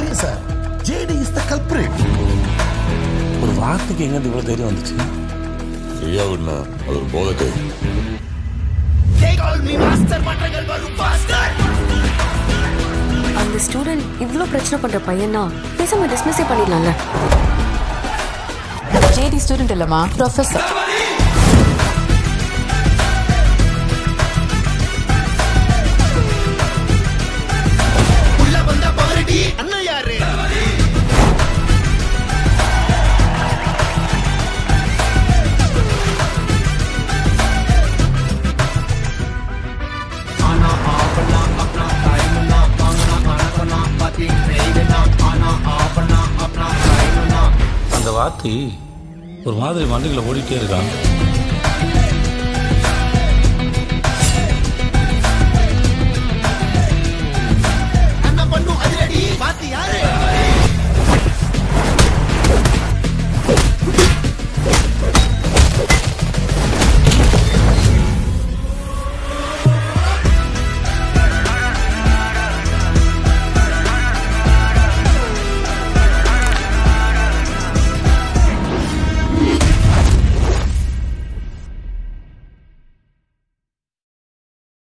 sir. JD is the culprit. ஒரு வார்த்தைக்கு எங்க இவ்வளவு தைரியம் வந்துச்சு? சரியா விடுனா அது ஒரு போதை. They call me master மற்றங்கள் வரும் faster. அந்த ஸ்டூடண்ட் இவ்ளோ பிரச்சனை பண்ற பையனா பேசாம டிஸ்மிஸ் பண்ணிடலாம்ல. JD ஸ்டூடண்ட் இல்லமா ப்ரொஃபசர். உள்ள வந்த பாரடி அண்ணா யாரு? அந்த வார்த்தை ஒரு மாதிரி மண்டைக்குள்ள ஓடிட்டே இருக்கான்.